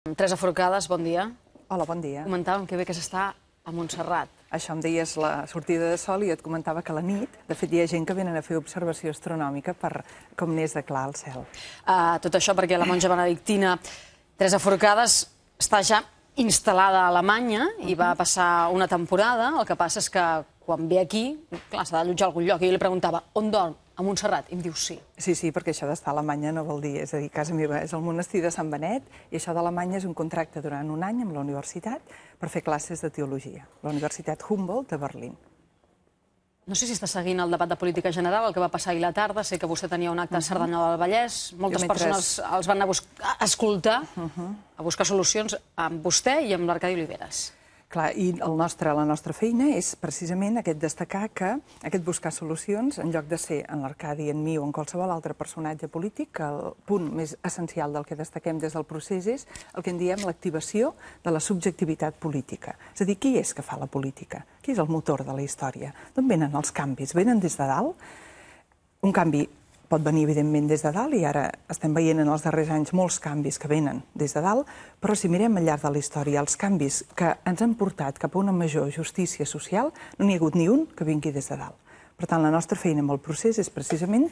Teresa Forcades, bon dia. Hola, bon dia. Comentàvem que bé que s'està a Montserrat. Això em deies la sortida de sol i et comentava que a la nit, de fet, hi ha gent que venen a fer observació astronòmica per com n'és de clar el cel. Tot això perquè la monja benedictina Teresa Forcades està ja instal·lada a Alemanya i va passar una temporada. El que passa és que quan ve aquí, clar, s'ha d'allotjar a algun lloc. I jo li preguntava, on dorm? A Montserrat? I em diu sí. Sí, perquè això d'estar a Alemanya no vol dir, és a dir, casa meva és el monestir de Sant Benet i això d'Alemanya és un contracte durant un any amb la universitat per fer classes de teologia, la Universitat Humboldt de Berlín. No sé si està seguint el debat de política general, el que va passar ahir la tarda. Sé que vostè tenia un acte a Cerdanyola del Vallès. Moltes persones els van anar a escoltar, a buscar solucions amb vostè i amb l'Arcadi Oliveres. Clar, i la nostra feina és precisament aquest destacar que aquest buscar solucions, en lloc de ser en l'Arcadi, en mi o en qualsevol altre personatge polític, que el punt més essencial del que destaquem des del procés és el que en diem l'activació de la subjectivitat política. És a dir, qui és que fa la política? Qui és el motor de la història? D'on venen els canvis? Venen des de dalt? Un canvi pot venir, evidentment, des de dalt, i ara estem veient en els darrers anys molts canvis que venen des de dalt, però si mirem al llarg de la història els canvis que ens han portat cap a una major justícia social, no n'hi ha hagut ni un que vingui des de dalt. Per tant, la nostra feina amb el procés és precisament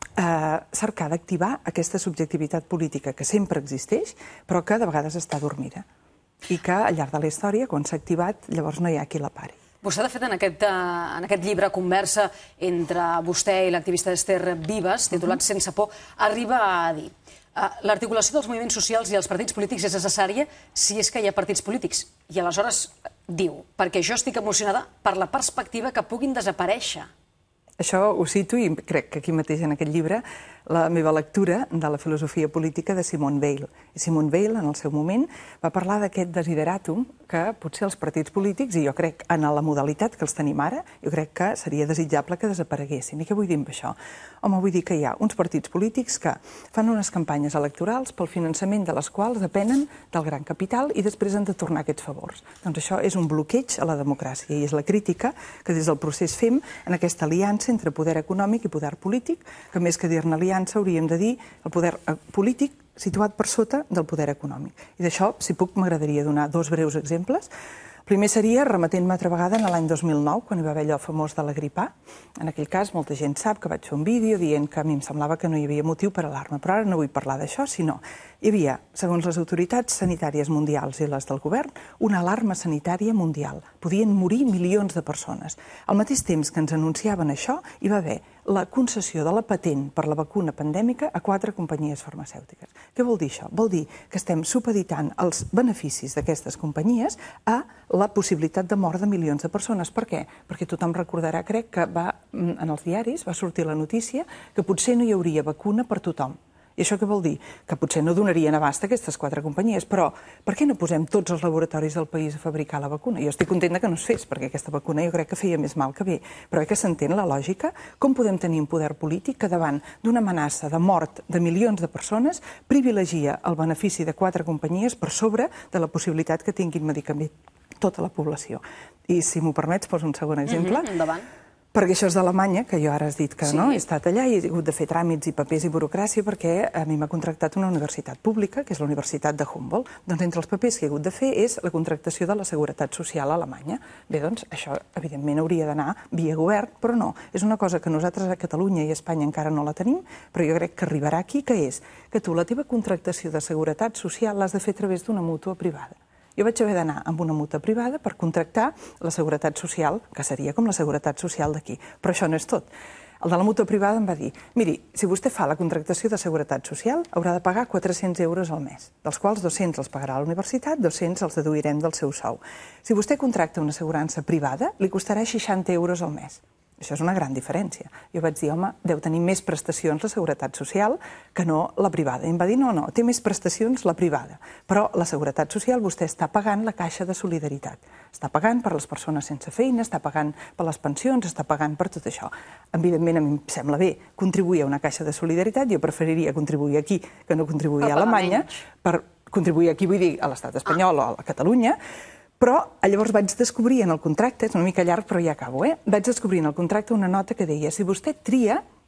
cercar d'activar aquesta subjectivitat política que sempre existeix, però que de vegades està dormida. I que al llarg de la història, quan s'ha activat, llavors no hi ha qui la pari. Vostè, de fet, en aquest llibre, Conversa entre vostè i l'activista Esther Vives, titulat Sense por, arriba a dir l'articulació dels moviments socials i els partits polítics és necessària si és que hi ha partits polítics. I aleshores diu, perquè jo estic emocionada per la perspectiva que puguin desaparèixer. Això ho cito i crec que aquí mateix en aquest llibre la meva lectura de la filosofia política de Simone Weil. I Simone Weil, en el seu moment, va parlar d'aquest desideratum que potser els partits polítics, i jo crec en la modalitat que els tenim ara, jo crec que seria desitjable que desapareguessin. I què vull dir amb això? Home, vull dir que hi ha uns partits polítics que fan unes campanyes electorals pel finançament de les quals depenen del gran capital i després han de tornar aquests favors. Doncs això és un bloqueig a la democràcia i és la crítica que des del procés fem en aquesta aliança entre poder econòmic i poder polític, que més que dir-ne aliança hauríem de dir el poder polític situat per sota del poder econòmic. I d'això, si puc, m'agradaria donar dos breus exemples. El primer seria remetent-me altra vegada en l'any 2009, quan hi va haver allò famós de la grip A. En aquell cas, molta gent sap que vaig fer un vídeo dient que a mi em semblava que no hi havia motiu per alarma, però ara no vull parlar d'això, sinó hi havia, segons les autoritats sanitàries mundials i les del govern, una alarma sanitària mundial. Podien morir milions de persones. Al mateix temps que ens anunciaven això, hi va haver la concessió de la patent per la vacuna pandèmica a 4 companyies farmacèutiques. Què vol dir això? Vol dir que estem supeditant els beneficis d'aquestes companyies a la possibilitat de mort de milions de persones. Per què? Perquè tothom recordarà, crec, que en els diaris va sortir la notícia que potser no hi hauria vacuna per tothom. I això què vol dir? Que potser no donarien abast a aquestes 4 companyies, però per què no posem tots els laboratoris del país a fabricar la vacuna? Jo estic contenta que no es fes, perquè aquesta vacuna jo crec que feia més mal que bé, però que s'entén la lògica? Com podem tenir un poder polític que davant d'una amenaça de mort de milions de persones privilegia el benefici de 4 companyies per sobre de la possibilitat que tinguin medicament tota la població? I si m'ho permets, poso un segon exemple. Endavant. Perquè això és d'Alemanya, que jo ara has dit que no, he estat allà i he hagut de fer tràmits i papers i burocràcia perquè a mi m'ha contractat una universitat pública, que és la Universitat de Humboldt. Doncs entre els papers que he hagut de fer és la contractació de la Seguretat Social a Alemanya. Bé, doncs això evidentment hauria d'anar via govern, però no. És una cosa que nosaltres a Catalunya i a Espanya encara no la tenim, però jo crec que arribarà aquí, que és que tu la teva contractació de Seguretat Social l'has de fer a través d'una mútua privada. Jo vaig haver d'anar amb una mútua privada per contractar la Seguretat Social, que seria com la Seguretat Social d'aquí. Però això no és tot. El de la mútua privada em va dir, miri, si vostè fa la contractació de Seguretat Social, haurà de pagar 400 euros al mes, dels quals 200 els pagarà la universitat, 200 els deduirem del seu sou. Si vostè contracta una assegurança privada, li costarà 60 euros al mes. Això és una gran diferència. Jo vaig dir, home, deu tenir més prestacions la Seguretat Social que no la privada. I em va dir, no, té més prestacions la privada. Però la Seguretat Social vostè està pagant la caixa de solidaritat. Està pagant per les persones sense feina, està pagant per les pensions, està pagant per tot això. Evidentment, a mi em sembla bé contribuir a una caixa de solidaritat. Jo preferiria contribuir aquí que no contribuir a Alemanya. Per contribuir aquí vull dir a l'Estat espanyol o a Catalunya. Però llavors vaig descobrir en el contracte, és una mica llarg però ja acabo, vaig descobrir en el contracte una nota que deia si vostè tria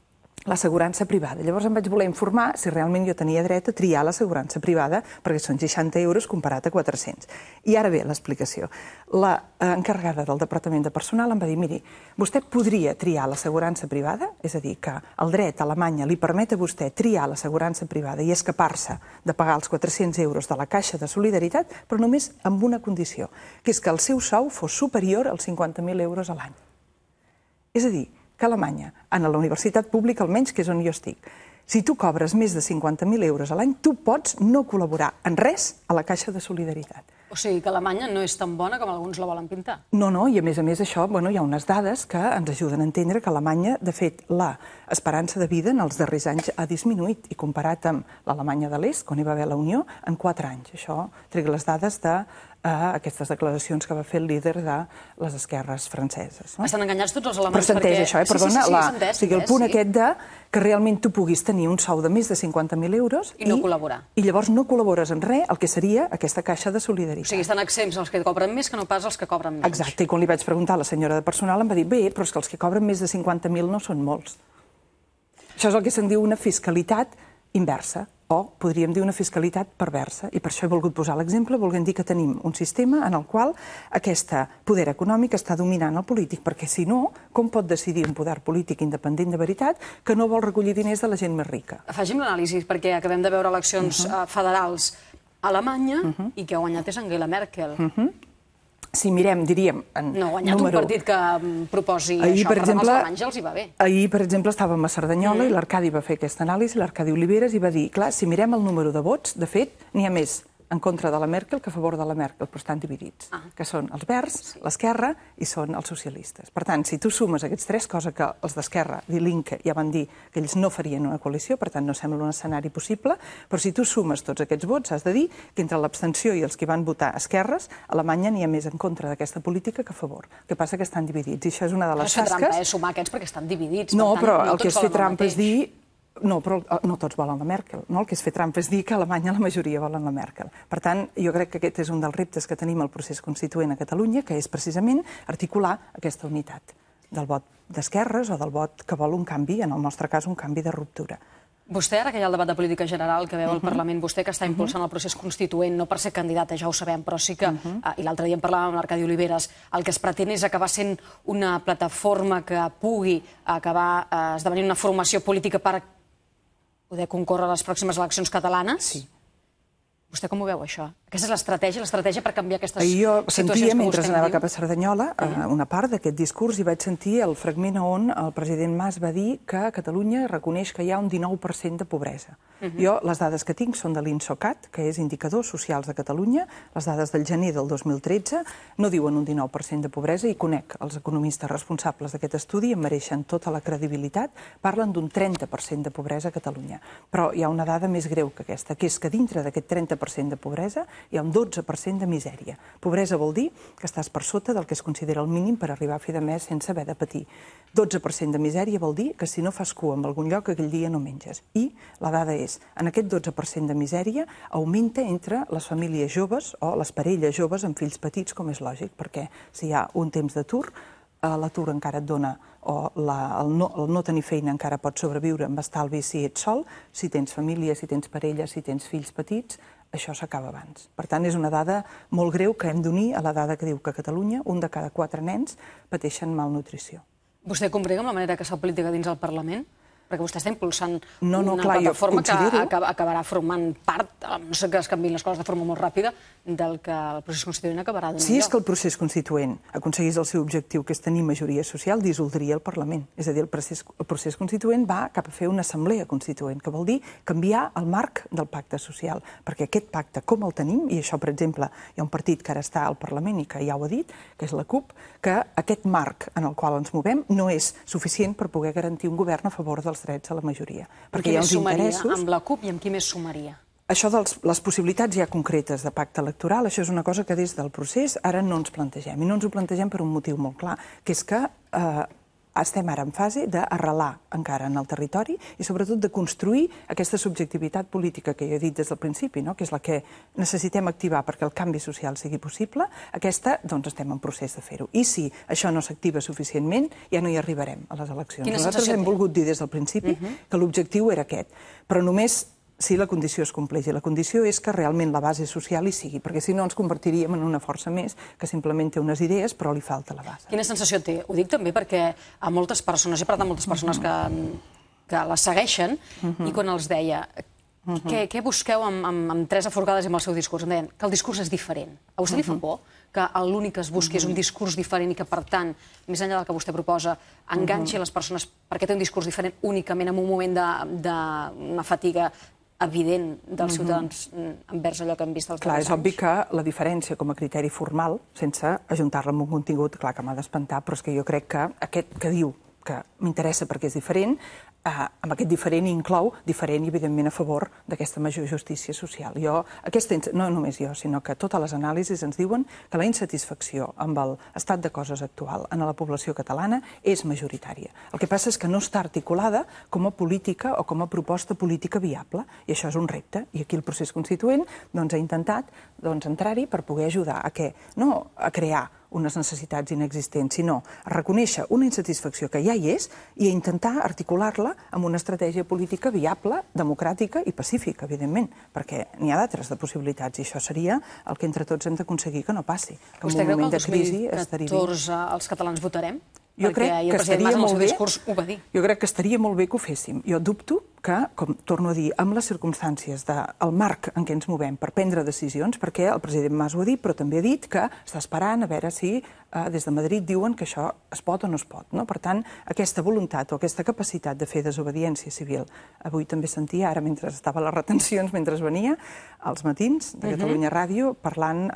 l'assegurança privada. Llavors em vaig voler informar si realment jo tenia dret a triar l'assegurança privada, perquè són 60 euros comparat a 400. I ara ve l'explicació. La encarregada del Departament de Personal em va dir, miri, vostè podria triar l'assegurança privada, és a dir, que el dret a Alemanya li permet a vostè triar l'assegurança privada i escapar-se de pagar els 400 euros de la Caixa de Solidaritat, però només amb una condició, que és que el seu sou fos superior als 50.000 euros a l'any. És a dir, que a Alemanya, en la universitat pública almenys, que és on jo estic, si tu cobres més de 50.000 euros a l'any, tu pots no col·laborar en res a la Caixa de Solidaritat. O sigui que Alemanya no és tan bona com alguns la volen pintar. No, i a més això, hi ha unes dades que ens ajuden a entendre que a Alemanya, de fet, l'esperança de vida en els darrers anys ha disminuït, i comparat amb l'Alemanya de l'Est, quan hi va haver la Unió, en 4 anys. Això trec les dades d'aquestes declaracions que va fer el líder de les esquerres franceses. Estan enganyats tots els alemanys. Però s'entès això, perdona, o sigui, el punt aquest de que realment tu puguis tenir un sou de més de 50.000 euros i no col·laborar. I llavors no col·labores en res, el que seria aquesta Caixa de Solidaritat. O sigui, estan exempts els que cobren més que no pas els que cobren menys. Exacte, i quan li vaig preguntar a la senyora de personal em va dir, bé, però és que els que cobren més de 50.000 no són molts. Això és el que se'n diu una fiscalitat inversa, o podríem dir una fiscalitat perversa, i per això he volgut posar l'exemple, volent dir que tenim un sistema en el qual aquest poder econòmic està dominant el polític, perquè si no, com pot decidir un poder polític independent de veritat que no vol recollir diners de la gent més rica? Fagin l'anàlisi, perquè acabem de veure eleccions federals a Alemanya i que ha guanyat és Angela Merkel. Si mirem, diríem, en no, ha guanyat un partit que proposi això, per tant, als alemanys ja els hi va bé. Ahir, per exemple, estàvem a Cerdanyola i l'Arcadi va fer aquesta anàlisi, l'Arcadi Oliveres, i va dir, clar, si mirem el número de vots, de fet, n'hi ha més en contra de la Merkel que a favor de la Merkel, però estan dividits, que són els verds, l'esquerra i són els socialistes. Per tant, si tu sumes aquests 3, cosa que els d'esquerra, Die Linke, ja van dir que ells no farien una coalició, per tant no sembla un escenari possible, però si tu sumes tots aquests vots, has de dir que entre l'abstenció i els que van votar esquerres, a Alemanya n'hi ha més en contra d'aquesta política que a favor. El que passa que estan dividits, i això és una de les tasques... No és fer trampa, sumar aquests perquè estan dividits. No, però el que és fer trampa és dir... No, però no tots volen la Merkel. El que és fer trampa és dir que a Alemanya la majoria volen la Merkel. Per tant, jo crec que aquest és un dels reptes que tenim al procés constituent a Catalunya, que és precisament articular aquesta unitat del vot d'esquerres o del vot que vol un canvi, en el nostre cas un canvi de ruptura. Vostè, ara que hi ha el debat de política general que veu al Parlament, vostè que està impulsant el procés constituent, no per ser candidata, ja ho sabem, però sí que, i l'altre dia en parlàvem amb l'Arcadi Oliveres, el que es pretén és acabar sent una plataforma que pugui acabar esdevenint una formació política per poder concórrer a les pròximes eleccions catalanes? Sí. Vostè com ho veu, això? Aquesta és l'estratègia per canviar aquestes situacions que vostè diu? Jo sentia, mentre anava cap a Cerdanyola, una part d'aquest discurs, i vaig sentir el fragment on el president Mas va dir que Catalunya reconeix que hi ha un 19% de pobresa. Jo, les dades que tinc són de l'INSOCAT, que és Indicadors Socials de Catalunya, les dades del gener del 2013, no diuen un 19% de pobresa, i conec els economistes responsables d'aquest estudi, em mereixen tota la credibilitat, parlen d'un 30% de pobresa a Catalunya. Però hi ha una dada més greu que aquesta, que és que dintre d'aquest 30% de pobresa hi ha un 12% de misèria. Pobresa vol dir que estàs per sota del que es considera el mínim per arribar a fi de mes sense haver de patir. 12% de misèria vol dir que si no fas cua en algun lloc aquell dia no menges. I la dada és, en aquest 12% de misèria augmenta entre les famílies joves o les parelles joves amb fills petits, com és lògic, perquè si hi ha un temps d'atur, l'atur encara et dona, o el no tenir feina encara pot sobreviure amb estalvi si ets sol, si tens família, si tens parella, si tens fills petits, això s'acaba abans. Per tant, és una dada molt greu que hem d'unir a la dada que diu que a Catalunya un de cada 4 nens pateixen malnutrició. Vostè combrega amb la manera que es fa política dins el Parlament? Perquè vostè està impulsant una clar, plataforma que acabarà formant part, no sé que es canviïn les coses de forma molt ràpida, del que el procés constituent acabarà donant lloc. Si és que el procés constituent aconseguís el seu objectiu, que és tenir majoria social, dissoldria el Parlament. És a dir, el procés constituent va cap a fer una assemblea constituent, que vol dir canviar el marc del pacte social, perquè aquest pacte, com el tenim, i això, per exemple, hi ha un partit que ara està al Parlament i que ja ho ha dit, que és la CUP, que aquest marc en el qual ens movem no és suficient per poder garantir un govern a favor dels drets a la majoria. Perquè hi ha uns interessos... Amb la CUP i amb qui més sumaria? Això de les possibilitats ja concretes de pacte electoral, això és una cosa que des del procés ara no ens plantegem. I no ens ho plantegem per un motiu molt clar, que és que estem ara en fase d'arrelar encara en el territori i sobretot de construir aquesta subjectivitat política que jo he dit des del principi, que és la que necessitem activar perquè el canvi social sigui possible. Aquesta, doncs, estem en procés de fer-ho. I si això no s'activa suficientment, ja no hi arribarem a les eleccions. Nosaltres hem volgut dir des del principi que l'objectiu era aquest, però només si la condició es compleix. I la condició és que realment la base social hi sigui, perquè si no ens convertiríem en una força més que simplement té unes idees però li falta la base. Quina sensació té? Ho dic també perquè a moltes persones, he parlat amb moltes persones que la segueixen i quan els deia què busqueu amb Teresa Forcades i amb el seu discurs? Em deien que el discurs és diferent. A vostè li fa por que l'únic que es busqui és un discurs diferent i que, per tant, més enllà del que vostè proposa, enganxi les persones perquè té un discurs diferent únicament en un moment d'una fatiga evident dels ciutadans envers allò que han vist els darrers anys? Clar, és obvi que la diferència com a criteri formal, sense ajuntar-la amb un contingut, clar que m'ha d'espantar, però és que jo crec que aquest que diu que m'interessa perquè és diferent, amb aquest diferent inclou diferent i, evidentment, a favor d'aquesta major justícia social. No només jo, sinó que totes les anàlisis ens diuen que la insatisfacció amb l'estat de coses actual en la població catalana és majoritària. El que passa és que no està articulada com a política o com a proposta política viable, i això és un repte. I aquí el procés constituent ha intentat entrar-hi per poder ajudar a què? No a crear unes necessitats inexistents, sinó a reconèixer una insatisfacció que ja hi és i a intentar articular-la amb una estratègia política viable, democràtica i pacífica, evidentment, perquè n'hi ha d'altres de possibilitats i això seria el que entre tots hem d'aconseguir que no passi. Vostè creu que el 2014 els catalans votarem? Jo crec que estaria molt bé. Jo crec que estaria molt bé que ho féssim. Jo dubto que, com torno a dir, amb les circumstàncies del marc en què ens movem per prendre decisions, perquè el president Mas ho ha dit, però també ha dit que està esperant a veure si des de Madrid diuen que això es pot o no es pot. Per tant, aquesta voluntat o aquesta capacitat de fer desobediència civil. Avui també sentia, ara mentre estava a les retencions, mentre venia, als matins de Catalunya Ràdio, parlant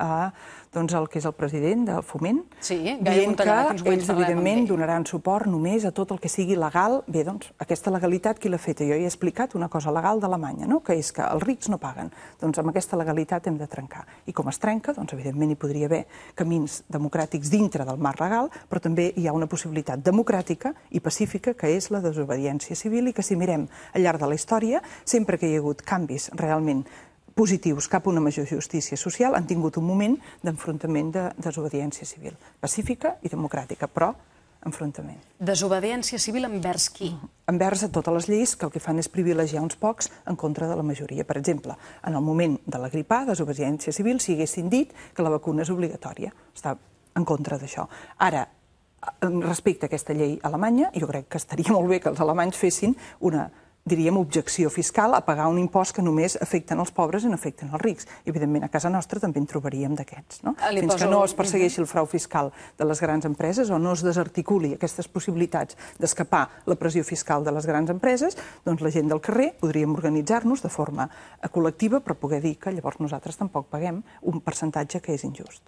el que és el president del Foment, dient que ells, evidentment, donaran suport només a tot el que sigui legal. Bé, doncs, aquesta legalitat qui l'ha feta? Jo he explicat una cosa legal d'Alemanya, que és que els rics no paguen. Doncs amb aquesta legalitat hem de trencar. I com es trenca, doncs, evidentment, hi podria haver camins democràtics dintre del marc legal, però també hi ha una possibilitat democràtica i pacífica, que és la desobediència civil, i que si mirem al llarg de la història, sempre que hi ha hagut canvis realment positius cap a una major justícia social, han tingut un moment d'enfrontament de desobediència civil. Pacífica i democràtica, però enfrontament. Desobediència civil envers qui? Envers a totes les lleis que el que fan és privilegiar uns pocs en contra de la majoria. Per exemple, en el moment de la grip A, desobediència civil, si haguessin dit que la vacuna és obligatòria. Està en contra d'això. Ara, respecte a aquesta llei alemanya, jo crec que estaria molt bé que els alemanys fessin una, diríem, objecció fiscal a pagar un impost que només afecten els pobres i no afecten els rics. I, evidentment, a casa nostra també en trobaríem d'aquests. Fins que no es persegueixi el frau fiscal de les grans empreses o no es desarticuli aquestes possibilitats d'escapar la pressió fiscal de les grans empreses, doncs la gent del carrer podríem organitzar-nos de forma col·lectiva per poder dir que llavors nosaltres tampoc paguem un percentatge que és injust.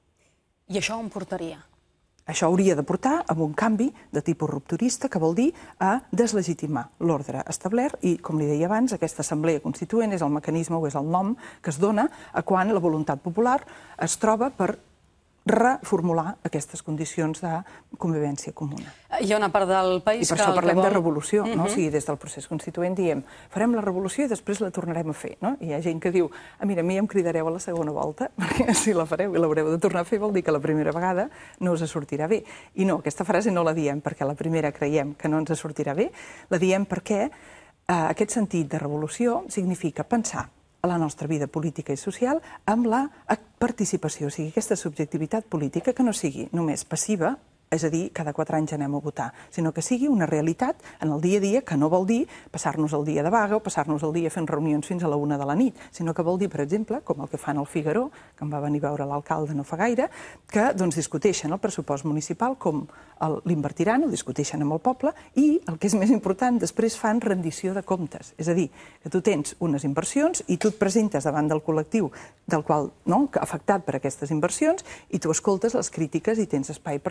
I això on portaria? Això hauria de portar a un canvi de tipus rupturista, que vol dir a deslegitimar l'ordre establert i, com li deia abans, aquesta assemblea constituent és el mecanisme o és el nom que es dona a quan la voluntat popular es troba per reformular aquestes condicions de convivència comuna. Hi ha una part del país que... I per això parlem de revolució, no? O sigui, des del procés constituent diem farem la revolució i després la tornarem a fer, no? I hi ha gent que diu, mira, a mi em cridareu a la segona volta, perquè si la fareu i l'haureu de tornar a fer vol dir que la primera vegada no us sortirà bé. I no, aquesta frase no la diem perquè la primera creiem que no ens sortirà bé, la diem perquè aquest sentit de revolució significa pensar a la nostra vida política i social amb la participació, o sigui, aquesta subjectivitat política que no sigui només passiva, és a dir, cada 4 anys anem a votar, sinó que sigui una realitat en el dia a dia, que no vol dir passar-nos el dia de vaga o passar-nos el dia fent reunions fins a la 1 de la nit, sinó que vol dir, per exemple, com el que fan al Figaro, que em va venir a veure l'alcalde no fa gaire, que discuteixen el pressupost municipal, com l'invertiran, ho discuteixen amb el poble, i, el que és més important, després fan rendició de comptes. És a dir, que tu tens unes inversions i tu et presentes davant del col·lectiu del qual, afectat per aquestes inversions, i tu escoltes les crítiques i tens espai perquè això es pugui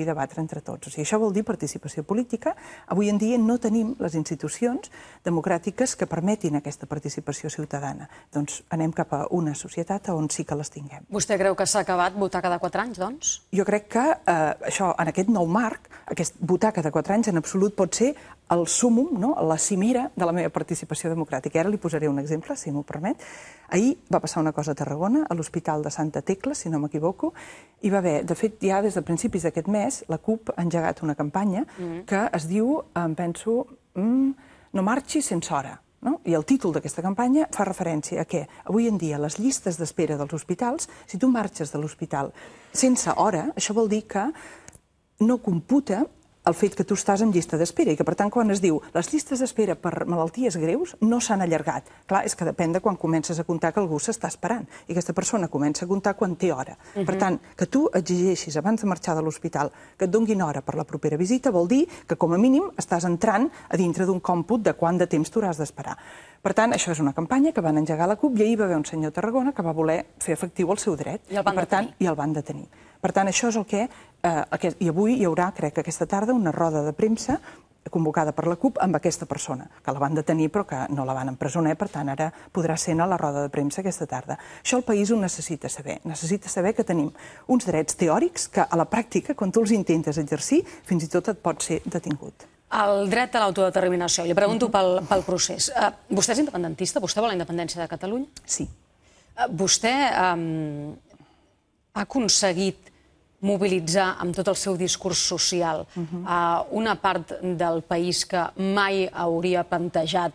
pugui debatre entre tots. O sigui, això vol dir participació política. Avui en dia no tenim les institucions democràtiques que permetin aquesta participació ciutadana. Doncs anem cap a una societat on sí que les tinguem. Vostè creu que s'ha acabat votar cada 4 anys, doncs? Jo crec que això, en aquest nou marc, votar cada 4 anys en absolut pot ser el súmmum, la cimera de la meva participació democràtica. Ara li posaré un exemple, si m'ho permet. Ahir va passar una cosa a Tarragona, a l'Hospital de Santa Tecla, si no m'equivoco, i va haver, de fet, ja des de principis d'aquest mes, la CUP ha engegat una campanya que es diu, em penso, no marxi sense hora. I el títol d'aquesta campanya fa referència a que avui en dia les llistes d'espera dels hospitals, si tu marxes de l'hospital sense hora, això vol dir que no computa el fet que tu estàs en llista d'espera i que, per tant, quan es diu les llistes d'espera per malalties greus no s'han allargat. Clar, és que depèn de quan comences a comptar que algú s'està esperant i aquesta persona comença a comptar quan té hora. Per tant, que tu exigeixis abans de marxar de l'hospital que et donguin hora per la propera visita vol dir que, com a mínim, estàs entrant a dintre d'un còmput de quant de temps t'hauràs d'esperar. Per tant, això és una campanya que van engegar la CUP i ahir va haver un senyor a Tarragona que va voler fer efectiu el seu dret. I el van detenir. I el van detenir. Per tant, això és el que... I avui hi haurà, crec que aquesta tarda, una roda de premsa convocada per la CUP amb aquesta persona, que la van detenir però que no la van empresonar, per tant, ara podrà ser a la roda de premsa aquesta tarda. Això el país ho necessita saber. Necessita saber que tenim uns drets teòrics que, a la pràctica, quan tu els intentes exercir, fins i tot et pot ser detingut. El dret a l'autodeterminació. Li pregunto pel procés. Vostè és independentista? Vostè vol la independència de Catalunya? Sí. Vostè ha aconseguit mobilitzar amb tot el seu discurs social una part del país que mai hauria plantejat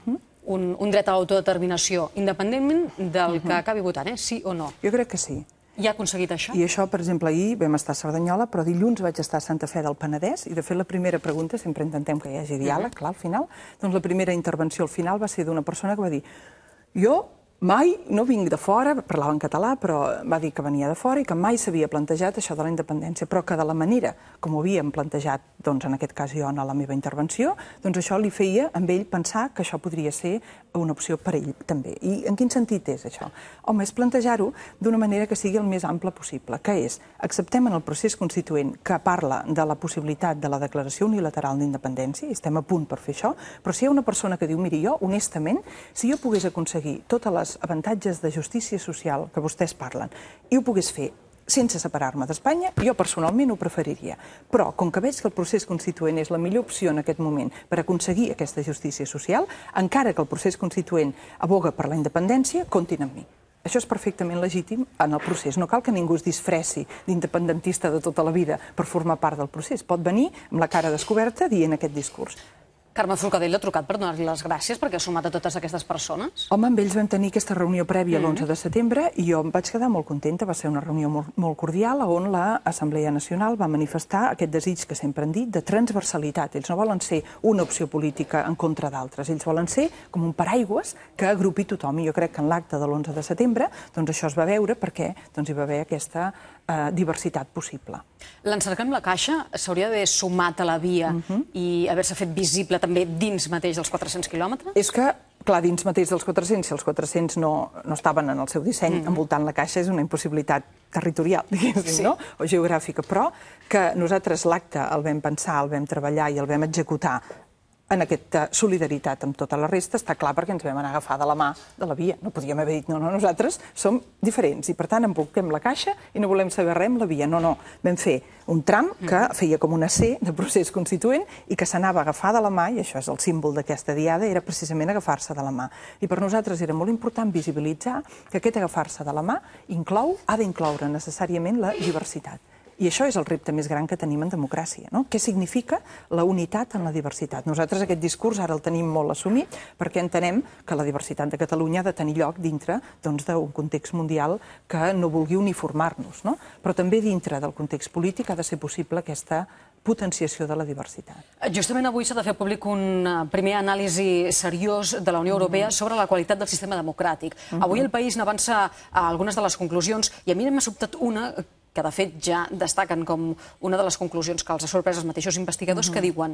un dret a l'autodeterminació, independentment del que acabi votant, sí o no? Jo crec que sí. I ha aconseguit això? I això, per exemple, ahir vam estar a Cerdanyola, però dilluns vaig estar a Santa Fe del Penedès, i de fet la primera pregunta, sempre intentem que hi hagi diàleg, clar, al final, doncs la primera intervenció al final va ser d'una persona que va dir jo mai no vinc de fora, parlava en català, però va dir que venia de fora i que mai s'havia plantejat això de la independència, però que de la manera com ho havíem plantejat, doncs en aquest cas jo en la meva intervenció, doncs això li feia amb ell pensar que això podria ser una opció per ell també. I en quin sentit és això? Home, és plantejar-ho d'una manera que sigui el més ample possible, que és, acceptem en el procés constituent que parla de la possibilitat de la declaració unilateral d'independència, i estem a punt per fer això, però si hi ha una persona que diu, miri, jo, honestament, si jo pogués aconseguir totes les avantatges de justícia social que vostès parlen i ho pogués fer sense separar-me d'Espanya, jo personalment ho preferiria. Però, com que veig que el procés constituent és la millor opció en aquest moment per aconseguir aquesta justícia social, encara que el procés constituent aboga per la independència, comptin amb mi. Això és perfectament legítim en el procés. No cal que ningú es disfressi d'independentista de tota la vida per formar part del procés. Pot venir amb la cara descoberta dient aquest discurs. Carme Forcadell l'ha trucat per donar-li les gràcies perquè ha sumat a totes aquestes persones? Home, amb ells vam tenir aquesta reunió prèvia l'11 de setembre i jo em vaig quedar molt contenta. Va ser una reunió molt cordial on l'Assemblea Nacional va manifestar aquest desig que sempre han dit de transversalitat. Ells no volen ser una opció política en contra d'altres. Ells volen ser com un paraigües que agrupi tothom. I jo crec que en l'acte de l'11 de setembre doncs això es va veure perquè hi va haver aquesta diversitat possible. L'Encerclem la Caixa s'hauria d'haver sumat a la via i haver-se fet visible també dins mateix dels 400 quilòmetres? És que, clar, dins mateix dels 400, si els 400 no estaven en el seu disseny, envoltant la caixa és una impossibilitat territorial, diguéssim, no? O geogràfica, però que nosaltres l'acte el vam pensar, el vam treballar i el vam executar en aquesta solidaritat amb tota la resta, està clar perquè ens vam anar a agafar de la mà de la via. No podíem haver dit, no, nosaltres som diferents i per tant embolquem la caixa i no volem saber res amb la via. No, vam fer un tram que feia com una C de procés constituent i que s'anava a agafar de la mà, i això és el símbol d'aquesta diada, era precisament agafar-se de la mà. I per nosaltres era molt important visibilitzar que aquest agafar-se de la mà ha d'incloure necessàriament la diversitat. I això és el repte més gran que tenim en democràcia, no? Què significa la unitat en la diversitat? Nosaltres aquest discurs ara el tenim molt assumit perquè entenem que la diversitat de Catalunya ha de tenir lloc dintre d'un context mundial que no vulgui uniformar-nos, no? Però també dintre del context polític ha de ser possible aquesta potenciació de la diversitat. Justament avui s'ha de fer públic un primer anàlisi seriós de la Unió Europea sobre la qualitat del sistema democràtic. Avui el país n'avança a algunes de les conclusions i a mi m'ha sobtat una que de fet ja destaquen com una de les conclusions que els ha sorprès els mateixos investigadors que diuen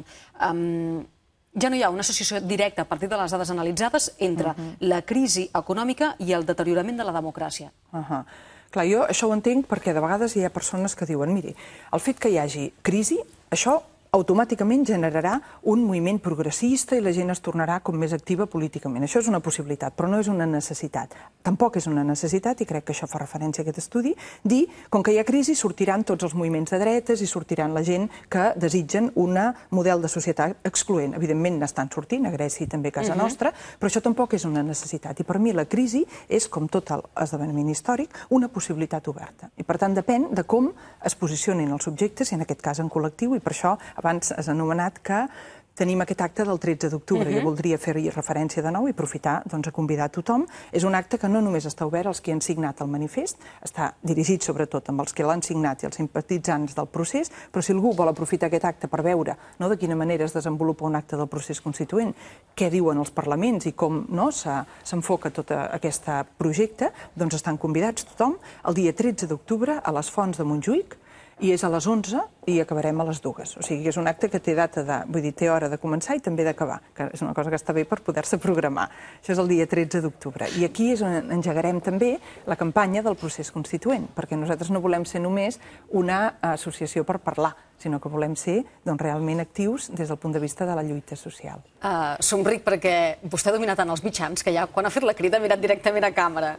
ja no hi ha una associació directa a partir de les dades analitzades entre la crisi econòmica i el deteriorament de la democràcia. Clar, jo això ho entenc perquè de vegades hi ha persones que diuen, miri, el fet que hi hagi crisi, això automàticament generarà un moviment progressista i la gent es tornarà com més activa políticament. Això és una possibilitat, però no és una necessitat. Tampoc és una necessitat, i crec que això fa referència a aquest estudi, dir, com que hi ha crisi, sortiran tots els moviments de dretes i sortiran la gent que desitgen un model de societat excloent. Evidentment n'estan sortint, a Grècia i també a casa nostra, però això tampoc és una necessitat. I per mi la crisi és, com tot l'esdeveniment històric, una possibilitat oberta. I per tant depèn de com es posicionin els subjectes, i en aquest cas en col·lectiu, i per això abans has anomenat que tenim aquest acte del 13 d'octubre. Jo voldria fer-hi referència de nou i aprofitar a convidar a tothom. És un acte que no només està obert als que han signat el manifest, està dirigit sobretot amb els que l'han signat i els simpatitzants del procés, però si algú vol aprofitar aquest acte per veure de quina manera es desenvolupa un acte del procés constituent, què diuen els parlaments i com s'enfoca tot aquest projecte, doncs estan convidats tothom el dia 13 d'octubre a les Fonts de Montjuïc, i és a les 11 i acabarem a les 2. O sigui que és un acte que té data té hora de començar i també d'acabar, que és una cosa que està bé per poder-se programar. Això és el dia 13 d'octubre. I aquí és on engegarem també la campanya del procés constituent, perquè nosaltres no volem ser només una associació per parlar, sinó que volem ser realment actius des del punt de vista de la lluita social. Somric perquè vostè ha dominat tant els mitjans que ja quan ha fet la crida ha mirat directament a càmera.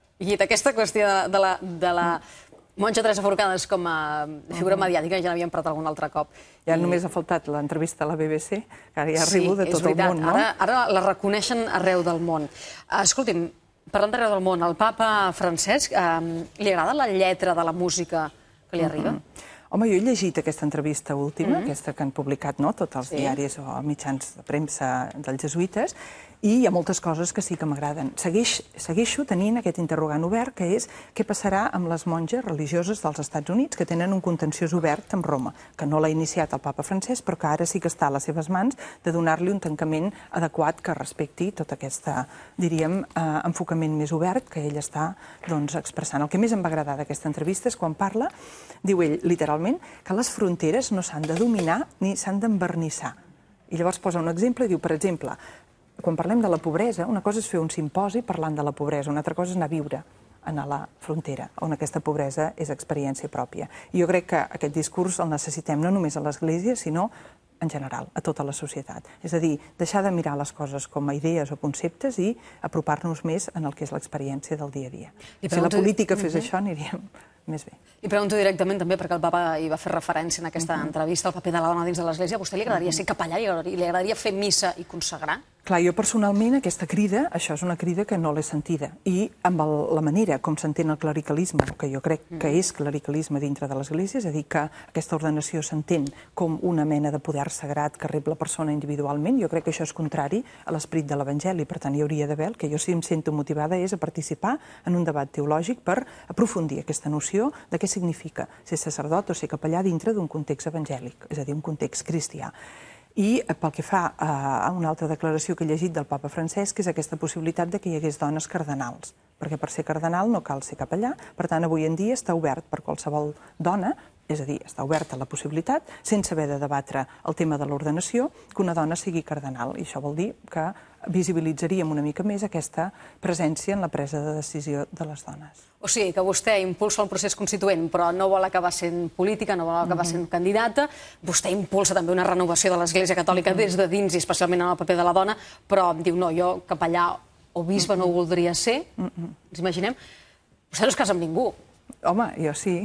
I aquesta qüestió de la Montse Teresa Forcades com a figura mediàtica, ja n'havíem parlat algun altre cop. Ja només ha faltat l'entrevista a la BBC, que ara ja arribo de tot el món, no? Ara la reconeixen arreu del món. Escolti'm, parlant d'arreu del món, al papa Francesc, li agrada la lletra de la música que li arriba? Home, jo he llegit aquesta entrevista última, aquesta que han publicat tots els diaris o mitjans de premsa dels jesuïtes, i hi ha moltes coses que sí que m'agraden. Segueixo tenint aquest interrogant obert, que és què passarà amb les monges religioses dels Estats Units, que tenen un contenciós obert amb Roma, que no l'ha iniciat el papa Francesc, però que ara sí que està a les seves mans de donar-li un tancament adequat que respecti tot aquest, diríem, enfocament més obert que ell està expressant. El que més em va agradar d'aquesta entrevista és quan parla, diu ell, literalment, que les fronteres no s'han de dominar ni s'han d'envernissar. I llavors posa un exemple i diu, per exemple, quan parlem de la pobresa, una cosa és fer un simposi parlant de la pobresa, una altra cosa és anar a viure a la frontera, on aquesta pobresa és experiència pròpia. I jo crec que aquest discurs el necessitem no només a l'Església, sinó en general, a tota la societat. És a dir, deixar de mirar les coses com a idees o conceptes i apropar-nos més en el que és l'experiència del dia a dia. Si la política fes això, aniríem més bé. I pregunto directament també, perquè el papa hi va fer referència en aquesta entrevista, el paper de la dona dins de l'Església. A vostè li agradaria ser capellà, li agradaria fer missa i consagrar? Clar, jo personalment aquesta crida, això és una crida que no l'he sentida. I amb la manera com s'entén el clericalisme, que jo crec que és clericalisme dintre de l'Església, és a dir, que aquesta ordenació s'entén com una mena de poder sagrat que rep la persona individualment, jo crec que això és contrari a l'esperit de l'Evangeli. Per tant, hi hauria d'haver, el que jo sí em sento motivada és a participar en un debat teològic per aprofundir aquesta noció de què significa ser sacerdot o ser capellà dintre d'un context evangèlic, és a dir, un context cristià. I pel que fa a una altra declaració que he llegit del papa Francesc, és aquesta possibilitat de que hi hagués dones cardenals, perquè per ser cardenal no cal ser capellà, per tant, avui en dia està obert per qualsevol dona, és a dir, està oberta la possibilitat, sense haver de debatre el tema de l'ordenació, que una dona sigui cardenal. I això vol dir que visibilitzaríem una mica més aquesta presència en la presa de decisió de les dones. O sigui, que vostè impulsa el procés constituent, però no vol acabar sent política, no vol acabar sent candidata. Vostè impulsa també una renovació de l'Església Catòlica des de dins, i especialment en el paper de la dona, però diu, no, jo capellà o bisbe no ho voldria ser. Ens imaginem. Vostè no es casa amb ningú. Home, jo sí.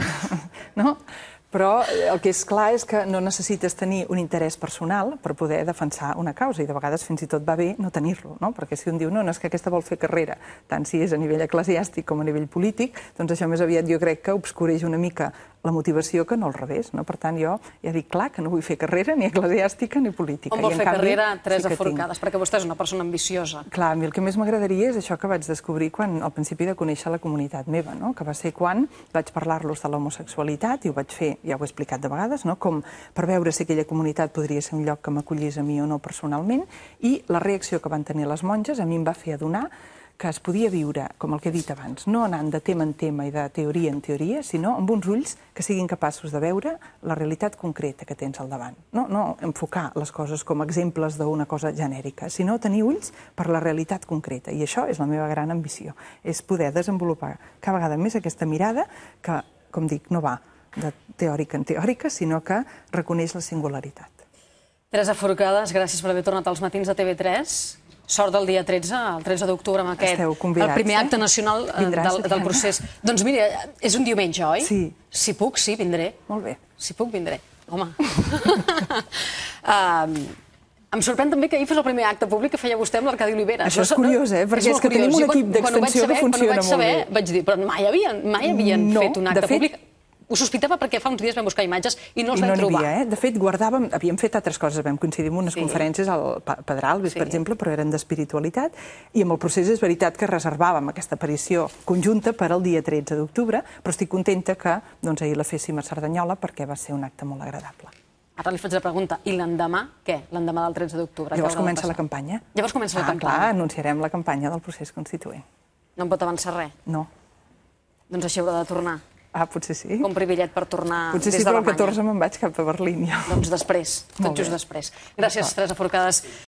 No? Però el que és clar és que no necessites tenir un interès personal per poder defensar una causa, i de vegades fins i tot va bé no tenir-lo, no? Perquè si un diu, no, és que aquesta vol fer carrera, tant si és a nivell eclesiàstic com a nivell polític, doncs això més aviat jo crec que obscureix una mica la motivació que no al revés, no? Per tant, jo ja dic clar que no vull fer carrera ni eclesiàstica ni política. On vol fer carrera Teresa Forcades? Perquè vostè és una persona ambiciosa. Clar, a mi el que més m'agradaria és això que vaig descobrir al principi de conèixer la comunitat meva, no? Que va ser quan vaig parlar-los de l'homosexualitat, i ho vaig fer, ja ho he explicat de vegades, no? Com per veure si aquella comunitat podria ser un lloc que m'acollís a mi o no personalment, i la reacció que van tenir les monges a mi em va fer adonar que es podia viure, com el que he dit abans, no anant de tema en tema i de teoria en teoria, sinó amb uns ulls que siguin capaços de veure la realitat concreta que tens al davant. No enfocar les coses com exemples d'una cosa genèrica, sinó tenir ulls per la realitat concreta. I això és la meva gran ambició, és poder desenvolupar cada vegada més aquesta mirada que, com dic, no va de teòrica en teòrica, sinó que reconeix la singularitat. Teresa Forcades, gràcies per haver tornat als matins de TV3. Sort del dia 13, el 13 d'octubre, amb aquest, el primer acte nacional del procés. Doncs mira, és un diumenge, oi? Sí. Si puc, sí, vindré. Molt bé. Si puc, vindré. Home. Em sorprèn també que ahir fos el primer acte públic que feia vostè amb l'Arcadi Oliveres. Això és curiós, perquè és que tenim un equip d'extensió que funciona molt bé. Quan ho vaig saber, vaig dir, però mai havien fet un acte públic. Ho sospitava perquè fa uns dies vam buscar imatges i no els vam trobar. De fet, havíem fet altres coses, vam coincidir en unes conferències al Pedralbes, per exemple, però eren d'espiritualitat, i amb el procés és veritat que reservàvem aquesta aparició conjunta per al dia 13 d'octubre, però estic contenta que ahir la féssim a Cerdanyola perquè va ser un acte molt agradable. Ara li faig la pregunta, i l'endemà què? L'endemà del 13 d'octubre? Llavors comença la campanya. Llavors comença la campanya. Clar, anunciarem la campanya del procés constituent. No em pot avançar res? No. Doncs així haurà de tornar. Ah, potser sí. Compri bitllet per tornar des d'Alemanya. Potser sí, però el 14 me'n vaig cap a Berlín. Doncs després, tot just després. Gràcies, Teresa Forcades.